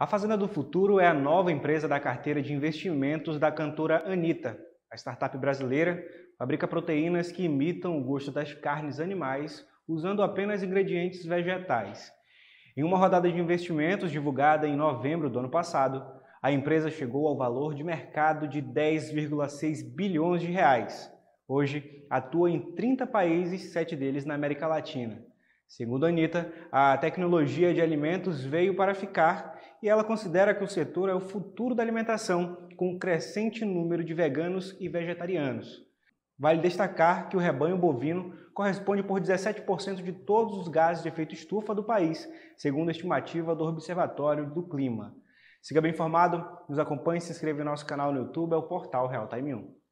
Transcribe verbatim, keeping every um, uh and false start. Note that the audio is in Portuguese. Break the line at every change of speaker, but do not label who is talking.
A Fazenda do Futuro é a nova empresa da carteira de investimentos da cantora Anitta. A startup brasileira fabrica proteínas que imitam o gosto das carnes animais usando apenas ingredientes vegetais. Em uma rodada de investimentos divulgada em novembro do ano passado, a empresa chegou ao valor de mercado de dez vírgula seis bilhões de reais. Hoje, atua em trinta países, sete deles na América Latina. Segundo a Anitta, a tecnologia de alimentos veio para ficar e ela considera que o setor é o futuro da alimentação, com um crescente número de veganos e vegetarianos. Vale destacar que o rebanho bovino corresponde por dezessete por cento de todos os gases de efeito estufa do país, segundo a estimativa do Observatório do Clima. Siga bem informado, nos acompanhe e se inscreva no nosso canal no YouTube, é o portal Real Time um.